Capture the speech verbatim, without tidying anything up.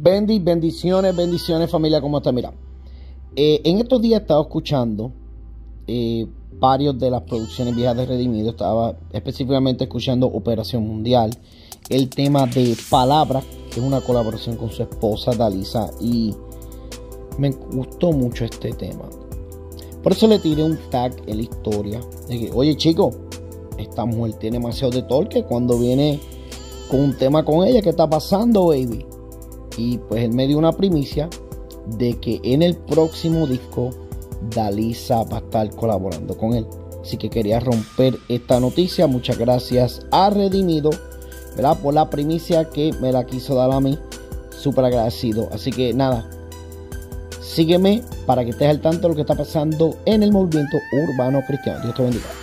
Bendi, bendiciones, bendiciones familia, ¿cómo está? Mira, eh, en estos días he estado escuchando eh, varios de las producciones viejas de Redimido. Estaba específicamente escuchando Operación Mundial, el tema de Palabras, que es una colaboración con su esposa Dalisa, y me gustó mucho este tema. Por eso le tiré un tag en la historia de que, oye chico, esta mujer tiene demasiado de torque cuando viene con un tema con ella. ¿Qué está pasando, baby? Y pues él me dio una primicia de que en el próximo disco Dalisa va a estar colaborando con él. Así que quería romper esta noticia. Muchas gracias a Redimido, ¿verdad?, por la primicia que me la quiso dar a mí. Súper agradecido. Así que nada, sígueme para que estés al tanto de lo que está pasando en el movimiento urbano cristiano. Dios te bendiga.